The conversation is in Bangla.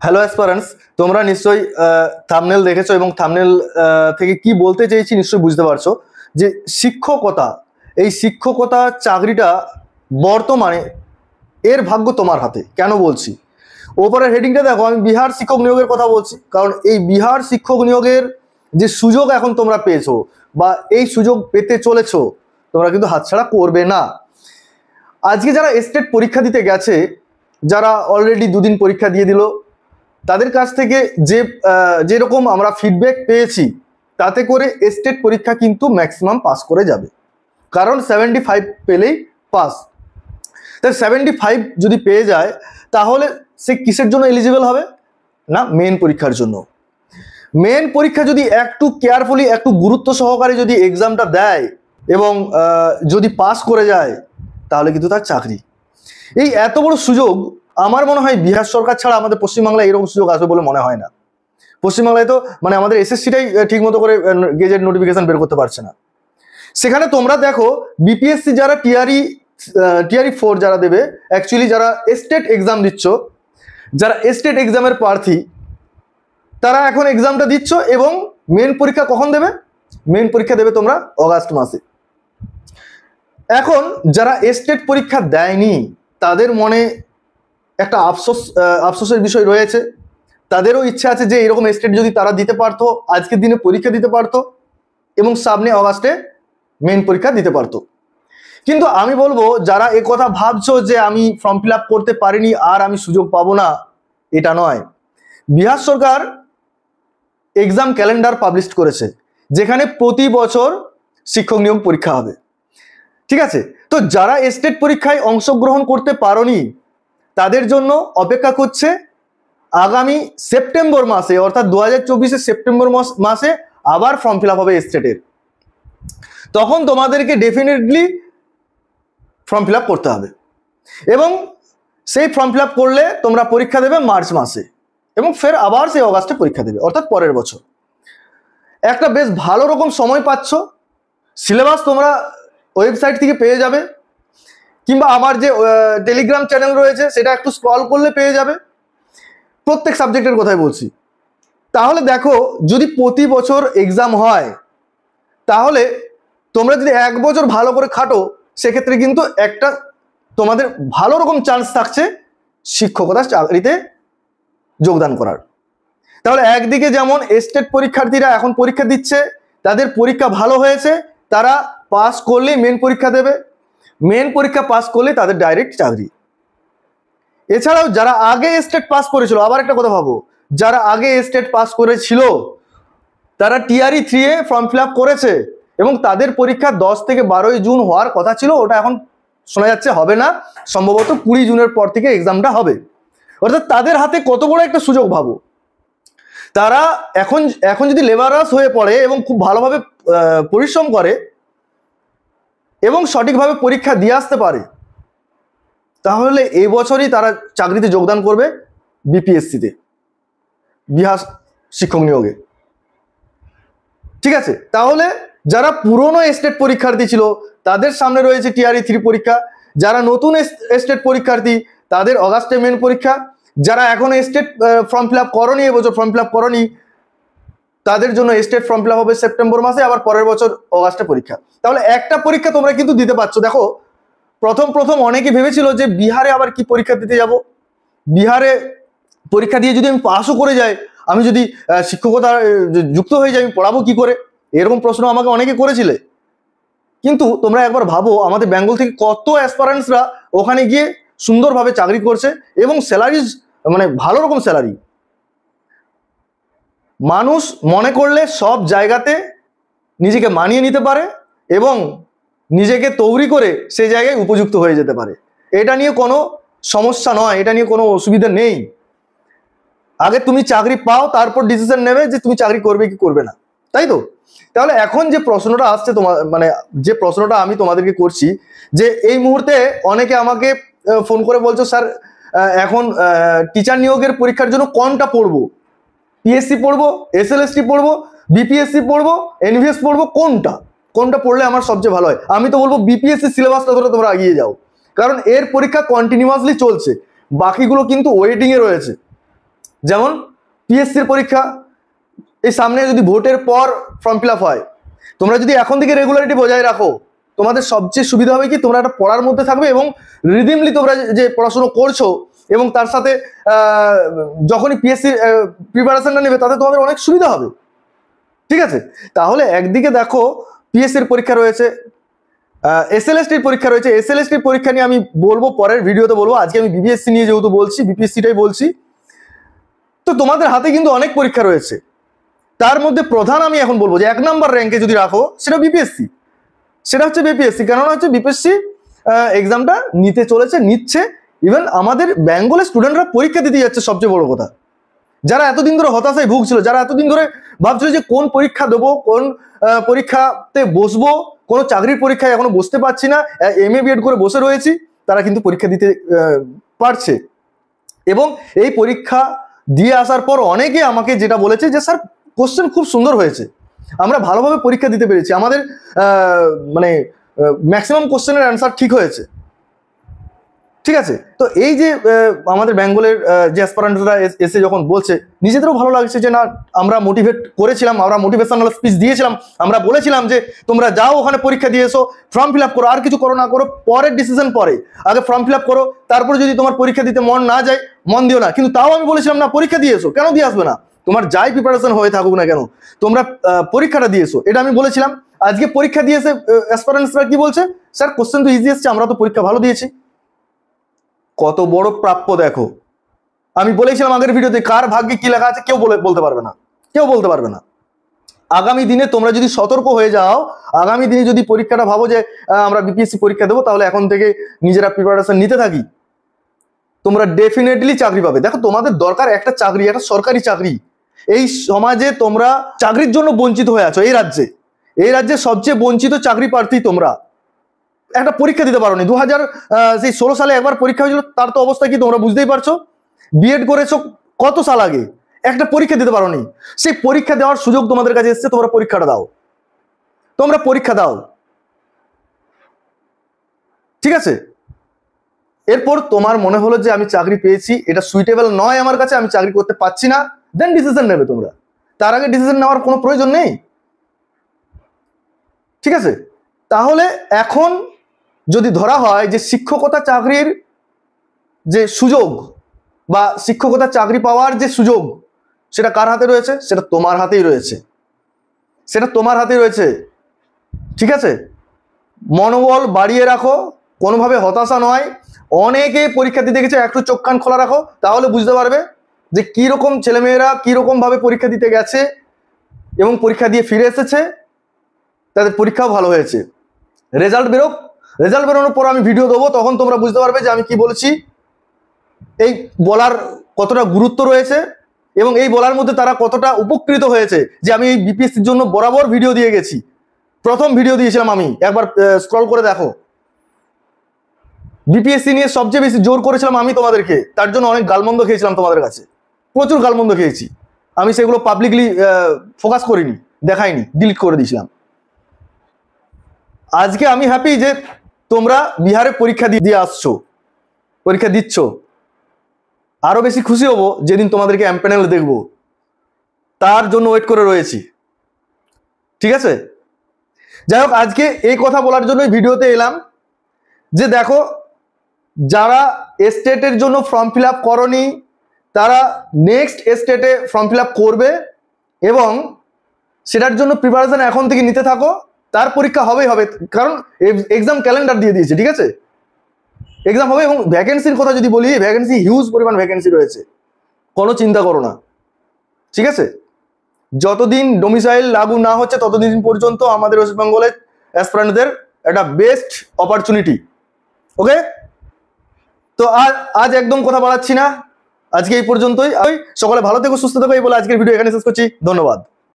হ্যালো অ্যাসপারেন্টস, তোমরা নিশ্চয়ই থাম্বনেল দেখেছো এবং থাম্বনেল থেকে কি বলতে চেয়েছি নিশ্চয়ই বুঝতে পারছো যে শিক্ষকতা, এই শিক্ষকতা চাকরিটা বর্তমানে এর ভাগ্য তোমার হাতে। কেন বলছি? ওপরের হেডিংটা দেখো, আমি বিহার শিক্ষক নিয়োগের কথা বলছি, কারণ এই বিহার শিক্ষক নিয়োগের যে সুযোগ এখন তোমরা পেয়েছো বা এই সুযোগ পেতে চলেছো, তোমরা কিন্তু হাতছাড়া করবে না। আজকে যারা স্টেট পরীক্ষা দিতে গেছে, যারা অলরেডি দুদিন পরীক্ষা দিয়ে দিল, তাদের কাছ থেকে যেরকম আমরা ফিডব্যাক পেয়েছি, তাতে করে স্টেট পরীক্ষা কিন্তু ম্যাক্সিমাম পাস করে যাবে, কারণ 75 পেলেই পাস। তাই 75 যদি পেয়ে যায়, তাহলে সে কিসের জন্য এলিজিবল হবে না? মেন পরীক্ষার জন্য। মেন পরীক্ষা যদি একটু কেয়ারফুলি, একটু গুরুত্ব সহকারে যদি এক্সামটা দেয় এবং যদি পাস করে যায়, তাহলে কিন্তু তার চাকরি। এই এত বড় সুযোগ আমার মনে হয় বিহার সরকার ছাড়া আমাদের পশ্চিমবাংলায় এরকম সুযোগ আসবে বলে মনে হয় না। পশ্চিমবাংলায় তো মানে আমাদের এসএসসিটাই ঠিক মতো করে গেজেট নোটিফিকেশন বের করতে পারছে না। সেখানে তোমরা দেখো, বিপিএসসি যারা টিআরই 4 যারা দেবে, অ্যাকচুয়ালি যারা স্টেট এক্সাম দিচ্ছ, যারা স্টেট এক্সামের প্রার্থী, তারা এখন এক্সামটা দিচ্ছ এবং মেন পরীক্ষা কখন দেবে? মেন পরীক্ষা দেবে তোমরা অগাস্ট মাসে। এখন যারা স্টেট পরীক্ষা দেয়নি, তাদের মনে একটা আফসোসের বিষয় রয়েছে। তাদেরও ইচ্ছা আছে যে এরকম স্টেট যদি তারা দিতে পারতো, আজকের দিনে পরীক্ষা দিতে পারতো এবং সামনে অগাস্টে মেন পরীক্ষা দিতে পারতো। কিন্তু আমি বলবো, যারা এ কথা ভাবছো যে আমি ফর্ম ফিল আপ করতে পারিনি আর আমি সুযোগ পাবো না, এটা নয়। বিহার সরকার এক্সাম ক্যালেন্ডার পাবলিশ করেছে, যেখানে প্রতি বছর শিক্ষক নিয়োগ পরীক্ষা হবে। ঠিক আছে? তো যারা স্টেট পরীক্ষায় অংশগ্রহণ করতে পারোনি, তাদের জন্য অপেক্ষা করছে আগামী সেপ্টেম্বর মাসে, অর্থাৎ 2024 সেপ্টেম্বর মাসে আবার ফর্ম ফিল আপ হবে স্টেটের। তখন তোমাদেরকে ডেফিনেটলি ফর্ম ফিল আপ করতে হবে এবং সেই ফর্ম ফিল আপ করলে তোমরা পরীক্ষা দেবে মার্চ মাসে এবং ফের আবার সেই অগাস্টে পরীক্ষা দেবে, অর্থাৎ পরের বছর। একটা বেশ ভালো রকম সময় পাচ্ছ। সিলেবাস তোমরা ওয়েবসাইট থেকে পেয়ে যাবে, কিংবা আমার যে টেলিগ্রাম চ্যানেল রয়েছে সেটা একটু স্ক্রল করলে পেয়ে যাবে, প্রত্যেক সাবজেক্টের কথাই বলছি। তাহলে দেখো, যদি প্রতি বছর এক্সাম হয়, তাহলে তোমরা যদি এক বছর ভালো করে খাটো, সেক্ষেত্রে কিন্তু একটা তোমাদের ভালো রকম চান্স থাকছে শিক্ষকতার চাকরিতে যোগদান করার। তাহলে একদিকে যেমন স্টেট পরীক্ষার্থীরা এখন পরীক্ষা দিচ্ছে, তাদের পরীক্ষা ভালো হয়েছে, তারা পাস করলে মেন পরীক্ষা দেবে, মেন পরীক্ষা পাস করলে তাদের ডাইরেক্ট চাকরি। এছাড়াও যারা আগে স্টেট পাস করেছিল, আবার একটা কথা ভাবো, যারা আগে স্টেট পাস করেছিল তারা টিআরই 3 এ ফর্ম ফিল আপ করেছে এবং তাদের পরীক্ষা 10 থেকে 12 জুন হওয়ার কথা ছিল, ওটা এখন শোনা যাচ্ছে হবে না, সম্ভবত 20 জুনের পর থেকে এক্সামটা হবে। অর্থাৎ তাদের হাতে কত বড় একটা সুযোগ ভাবো। তারা এখন যদি লেবারাস হয়ে পড়ে এবং খুব ভালোভাবে পরিশ্রম করে এবং সঠিকভাবে পরীক্ষা দিয়ে আসতে পারে, তাহলে এই বছরই তারা চাকরিতে যোগদান করবে বিপিএসসিতে, বিহার শিক্ষক নিয়োগে। ঠিক আছে? তাহলে যারা পুরনো স্টেট পরীক্ষার্থী ছিল, তাদের সামনে রয়েছে টিআরই 3 পরীক্ষা। যারা নতুন স্টেট পরীক্ষার্থী, তাদের অগাস্টে মেন পরীক্ষা। যারা এখন স্টেট ফর্ম ফিল আপ করনি, এবছর ফর্ম ফিল আপ করনি, তাদের জন্য স্টেট ফর্ম ফিল আপ হবে সেপ্টেম্বর মাসে, আবার পরের বছর অগাস্টে পরীক্ষা। তাহলে একটা পরীক্ষা তোমরা কিন্তু দিতে পারছো। দেখো, প্রথম অনেকে ভেবেছিল যে বিহারে আবার কি পরীক্ষা দিতে যাব, বিহারে পরীক্ষা দিয়ে যদি আমি পাসও করে যাই, আমি যদি শিক্ষকতা যুক্ত হয়ে যাই, আমি পড়াবো কি করে, এরকম প্রশ্ন আমাকে অনেকে করেছিলে। কিন্তু তোমরা একবার ভাবো, আমাদের বেঙ্গল থেকে কত অ্যাসপারেন্টসরা ওখানে গিয়ে সুন্দরভাবে চাকরি করছে এবং স্যালারিজ মানে ভালো রকম স্যালারি। মানুষ মনে করলে সব জায়গাতে নিজেকে মানিয়ে নিতে পারে এবং নিজেকে তৈরি করে সেই জায়গায় উপযুক্ত হয়ে যেতে পারে। এটা নিয়ে কোনো সমস্যা নয়, এটা নিয়ে কোনো অসুবিধা নেই। আগে তুমি চাকরি পাও, তারপর ডিসিশন নেবে যে তুমি চাকরি করবে কি করবে না, তাই তো? তাহলে এখন যে প্রশ্নটা আসছে তোমার, মানে যে প্রশ্নটা আমি তোমাদেরকে করছি, যে এই মুহূর্তে অনেকে আমাকে ফোন করে বলছো, স্যার এখন টিচার নিয়োগের পরীক্ষার জন্য কোনটা পড়বো, পিএসসি পড়বো, এসএলএসটি পড়বো, বিপিএসসি পড়বো, এনভিএস পড়বো, কোনটা পড়লে আমার সবচেয়ে ভালো হয়? আমি তো বলবো বিপিএসসি সিলেবাসটা ধরে তোমরা এগিয়ে যাও, কারণ এর পরীক্ষা কন্টিনিউয়াসলি চলছে, বাকিগুলো কিন্তু ওয়েটিং এ রয়েছে। যেমন পিএসসির পরীক্ষা, এই সামনে যদি ভোটের পর ফর্ম ফিল আপ হয়, তোমরা যদি এখন থেকে রেগুলারিটি বজায় রাখো, তোমাদের সবচেয়ে সুবিধা হবে কি, তোমরা একটা পড়ার মধ্যে থাকবে এবং রিদিমলি তোমরা যে পড়াশুনো করছো এবং তার সাথে যখনই পিএসসি প্রিপারেশনটা নেবে তাতে তোমাদের অনেক সুবিধা হবে। ঠিক আছে, তাহলে একদিকে দেখো পিএসসির পরীক্ষা রয়েছে, এসএলএসটির পরীক্ষা রয়েছে। এসএলএসটির পরীক্ষা নিয়ে আমি বলবো পরের ভিডিওতে বলবো, আজকে আমি বিপিএসসি নিয়ে যেহেতু বলছি, বিপিএসসিটাই বলছি। তো তোমাদের হাতে কিন্তু অনেক পরীক্ষা রয়েছে, তার মধ্যে প্রধান আমি এখন বলবো যে 1 নম্বর র্যাঙ্কে যদি রাখো সেটা বিপিএসসি, সেটা হচ্ছে বিপিএসসি। কেননা হচ্ছে বিপিএসসি এক্সামটা নিচ্ছে ইভেন আমাদের বেঙ্গলের স্টুডেন্টরা পরীক্ষা দিতে যাচ্ছে। সবচেয়ে বড় কথা, যারা এতদিন ধরে হতাশায় ভুগছিল, যারা এতদিন ধরে ভাবছিল যে কোন পরীক্ষা দেবো, কোন পরীক্ষাতে বসবো, কোনো চাকরির পরীক্ষায় এখনো বসতে পারছি না, এমএ বিএড করে বসে রয়েছি, তারা কিন্তু পরীক্ষা দিতে পারছে। এবং এই পরীক্ষা দিয়ে আসার পর অনেকে আমাকে যেটা বলেছে যে স্যার কোশ্চেন খুব সুন্দর হয়েছে, আমরা ভালোভাবে পরীক্ষা দিতে পেরেছি, আমাদের মানে ম্যাক্সিমাম কোশ্চেনের অ্যান্সার ঠিক হয়েছে। ঠিক আছে, তো এই যে আমাদের বেঙ্গলের যে অ্যাসপারেন্টরা এসে যখন বলছে, নিজেদেরও ভালো লাগছে যে না, আমরা মোটিভেট করেছিলাম, আমরা মোটিভেশনাল স্পিচ দিয়েছিলাম, আমরা বলেছিলাম যে তোমরা যাও ওখানে পরীক্ষা দিয়ে এসো, ফর্ম ফিল আপ করো, আর কিছু করো না করো পরের ডিসিশন পরে, আগে ফর্ম ফিল আপ করো, তারপরে যদি তোমার পরীক্ষা দিতে মন না যায় মন দিও না। কিন্তু তাও আমি বলেছিলাম না, পরীক্ষা দিয়ে এসো। কেন দিয়ে আসবে না? তোমার যাই প্রিপারেশন হয়ে থাকুক না কেন, তোমরা পরীক্ষাটা দিয়ে এসো, এটা আমি বলেছিলাম। আজকে পরীক্ষা দিয়েছে অ্যাসপারেন্টসরা কি বলছে, স্যার কোশ্চেন তো ইজি এসছে, আমরা তো পরীক্ষা ভালো দিয়েছি। কত বড় প্রাপ্য দেখো। আমি বলেছিলাম আগের ভিডিওতে, কার ভাগ্যে কি লেখা আছে কেউ বলতে পারবে না, কেউ বলতে পারবে না। আগামী দিনে তোমরা যদি সতর্ক হয়ে যাও, আগামী দিনে যদি পরীক্ষাটা ভাবো যে আমরা বিপিএসসি পরীক্ষা দেবো, তাহলে এখন থেকে নিজেরা প্রিপারেশন নিতে থাকি, তোমরা ডেফিনেটলি চাকরি পাবে। দেখো তোমাদের দরকার একটা চাকরি, একটা সরকারি চাকরি। এই সমাজে তোমরা চাকরির জন্য বঞ্চিত হয়ে আছো। এই রাজ্যে সবচেয়ে বঞ্চিত চাকরি প্রার্থী তোমরা। একটা পরীক্ষা দিতে পারোনি, 2016 সালে একবার পরীক্ষা হয়েছিল, তার তো অবস্থা কি তোমরা বুঝতেই পারছো। বিএড করেছো কত সাল আগে, একটা পরীক্ষা দিতে পারোনি, সেই পরীক্ষা দেওয়ার সুযোগ তোমাদের কাছে এসছে, তোমরা পরীক্ষাটা দাও, তোমরা পরীক্ষা দাও। ঠিক আছে, এরপর তোমার মনে হলো যে আমি চাকরি পেয়েছি, এটা সুইটেবল নয় আমার কাছে, আমি চাকরি করতে পারছি না, দেন ডিসিশন নেবে তোমরা। তার আগে ডিসিশন নেওয়ার কোনো প্রয়োজন নেই। ঠিক আছে, তাহলে এখন যদি ধরা হয় যে শিক্ষকতা চাকরির যে সুযোগ বা শিক্ষকতা চাকরি পাওয়ার যে সুযোগ, সেটা কার হাতে রয়েছে? সেটা তোমার হাতেই রয়েছে, সেটা তোমার হাতেই রয়েছে। ঠিক আছে, মনোবল বাড়িয়ে রাখো, কোনোভাবে হতাশা নয়। অনেকে পরীক্ষা দিতে গেছে, একটু চোখ কান খোলা রাখো, তাহলে বুঝতে পারবে যে কীরকম ছেলেমেয়েরা কীরকমভাবে পরীক্ষা দিতে গেছে এবং পরীক্ষা দিয়ে ফিরে এসেছে, তাদের পরীক্ষাও ভালো হয়েছে। রেজাল্ট বেরোনোর পর আমি ভিডিও দেবো, তখন তোমরা বুঝতে পারবে যে আমি কি বলছি, এই বলার কতটা গুরুত্ব রয়েছে এবং এই বলার মধ্যে তারা কতটা উপকৃত হয়েছে যে আমি এই বিপিএসসির জন্য বরাবর ভিডিও দিয়ে গেছি। প্রথম ভিডিও দিয়েছিলাম আমি, একবার স্ক্রল করে দেখো। বিপিএসসি নিয়ে সবচেয়ে বেশি জোর করেছিলাম আমি তোমাদেরকে, তার জন্য অনেক গালমন্দ খেয়েছিলাম তোমাদের কাছে, প্রচুর গালমন্দ খেয়েছি। আমি সেগুলো পাবলিকলি ফোকাস করিনি, দেখাইনি, ডিলিট করে দিয়েছিলাম। আজকে আমি হ্যাপি যে তোমরা বিহারে পরীক্ষা দিয়ে আসছো, পরীক্ষা দিচ্ছ। আরো বেশি খুশি হব যেদিন তোমাদেরকে এমপ্যানেল দেখবো, তার জন্য ওয়েট করে রয়েছি। ঠিক আছে, যাই হোক, আজকে এই কথা বলার জন্য ভিডিওতে এলাম যে দেখো, যারা স্টেটের জন্য ফর্ম ফিল আপ করনি, তারা নেক্সট স্টেটে ফর্ম ফিল আপ করবে এবং সেটার জন্য প্রিপারেশন এখন থেকে নিতে থাকো। তার পরীক্ষা হবেই হবে, কারণ এক্সাম ক্যালেন্ডার দিয়ে দিয়েছে। ঠিক আছে, এক্সাম হবে। এবং ভ্যাকেন্সির কথা যদি বলি, ভ্যাকেন্সি হিউজ পরিমাণ ভ্যাকেন্সি রয়েছে, কোনো চিন্তা করো না। ঠিক আছে, যতদিন ডোমিসাইল লাগু না হচ্ছে ততদিন পর্যন্ত আমাদের ওয়েস্ট বেঙ্গলের অ্যাসপিরেন্টদের একটা বেস্ট অপরচুনিটি। ওকে, তো আজ একদম কথা বাড়াচ্ছি না, আজকে এই পর্যন্তই। সকলে ভালো থেকো, সুস্থ থেকো, এই বলে আজকের ভিডিও এখানে শেষ করছি। ধন্যবাদ।